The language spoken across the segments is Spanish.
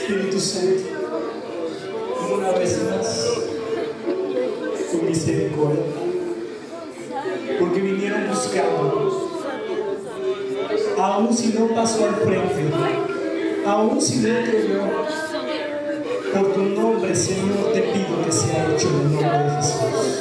Espíritu Santo, una vez más, tu misericordia, porque vinieron buscando, aún si no pasó al frente, aún si no creyó, por tu nombre, Señor, te pido que sea hecho en el nombre de Jesús.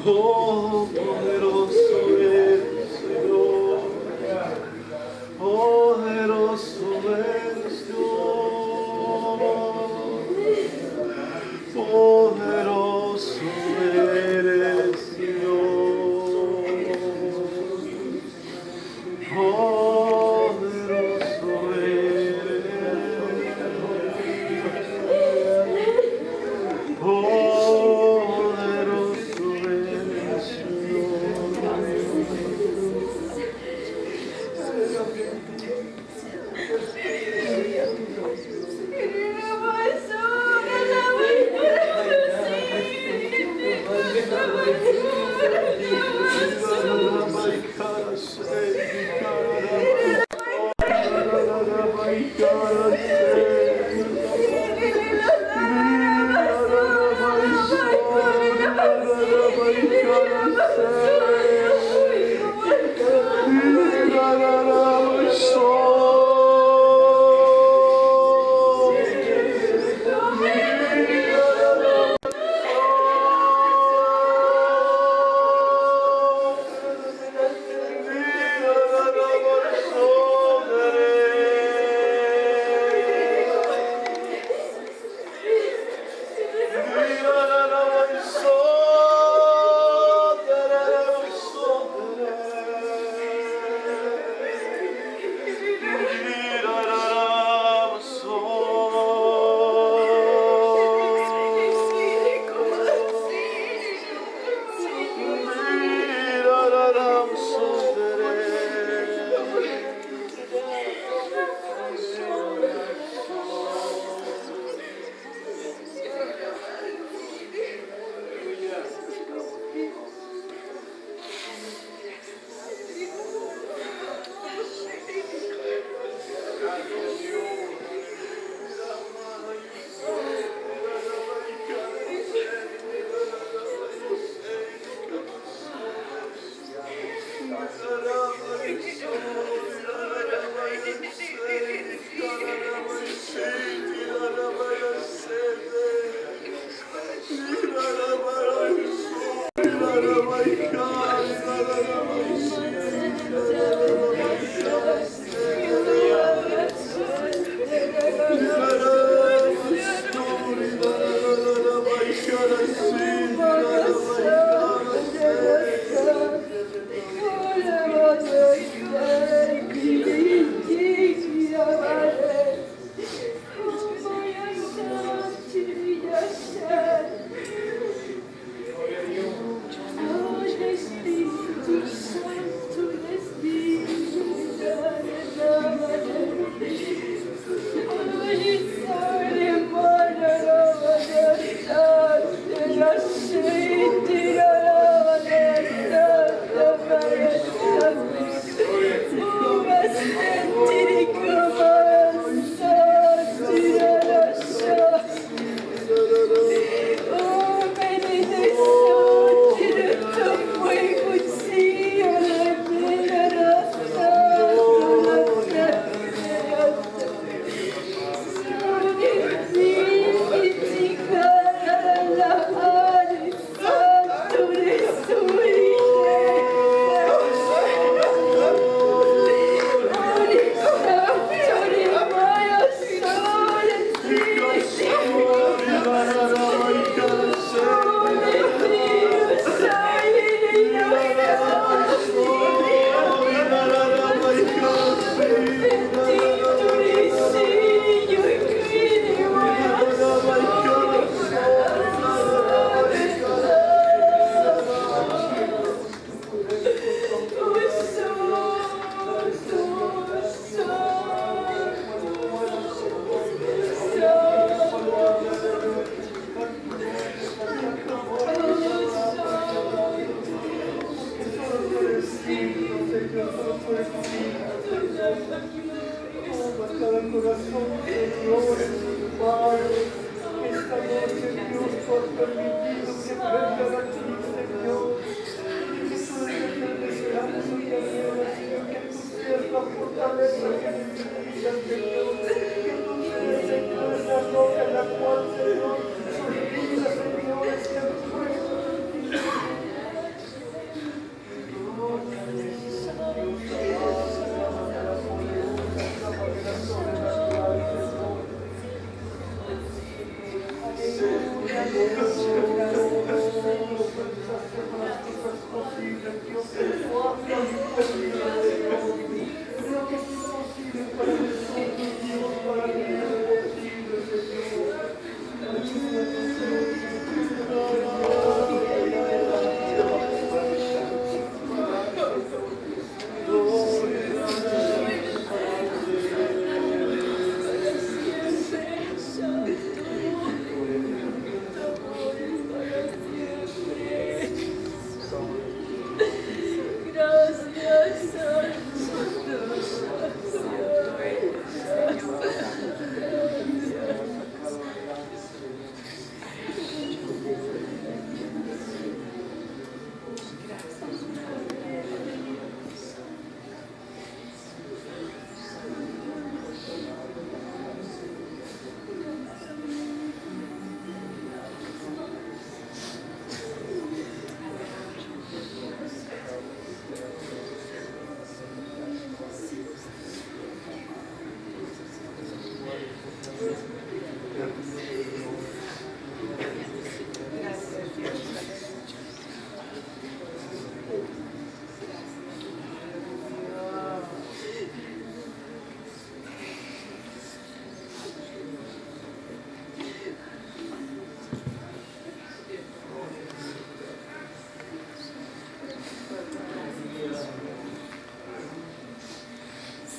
Todopoderoso eres, Señor. Poderoso eres Dios. Poderoso eres Dios. Poderoso eres. Poderoso eres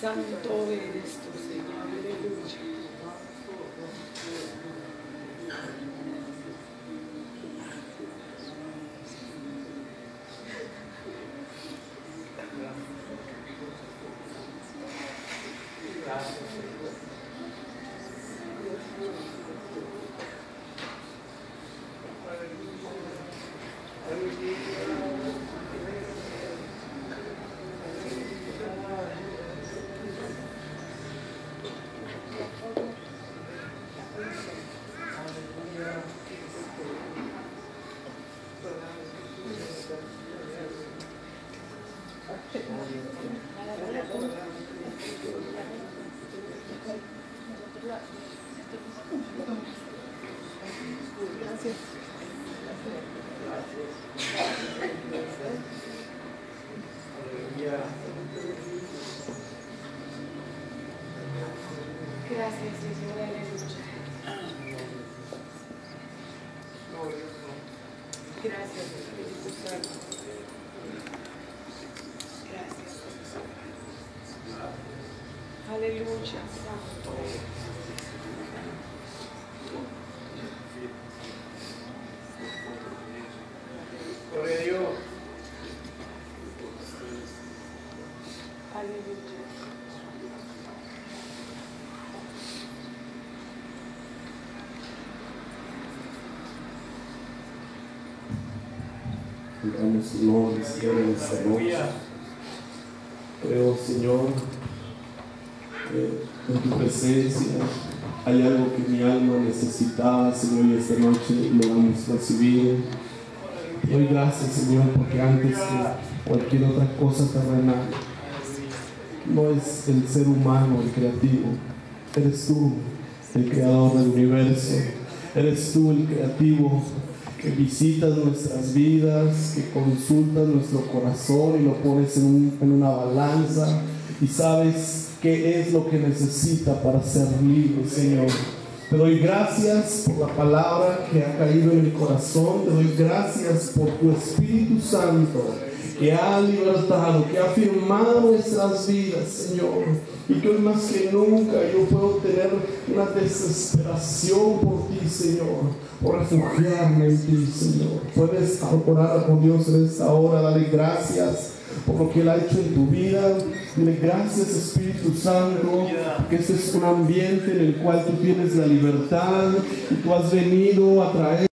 Santo eres tú, Señor. Aleluya. Gracias, Señor, aleluya. Gracias, Espíritu Santo. Gracias. Aleluya, Santo. Gloria a Dios. Aleluya. Damos tu nombre, Señor, en esta noche. Creo, Señor, que en tu presencia hay algo que mi alma necesitaba, Señor, y esta noche lo hemos recibido. Te doy gracias, Señor, porque antes que cualquier otra cosa terrenal, no es el ser humano el creativo, eres tú el creador del universo, eres tú el creativo que visitas nuestras vidas, que consultas nuestro corazón y lo pones en una balanza y sabes qué es lo que necesita para ser libre, Señor. Te doy gracias por la palabra que ha caído en mi corazón, te doy gracias por tu Espíritu Santo que ha libertado, que ha firmado nuestras vidas, Señor, y que hoy más que nunca yo puedo tener una desesperación por ti, Señor, por refugiarme en ti, Señor. Puedes orar con Dios en esta hora, dale gracias por lo que Él ha hecho en tu vida. Dile gracias, Espíritu Santo, que este es un ambiente en el cual tú tienes la libertad y tú has venido a traer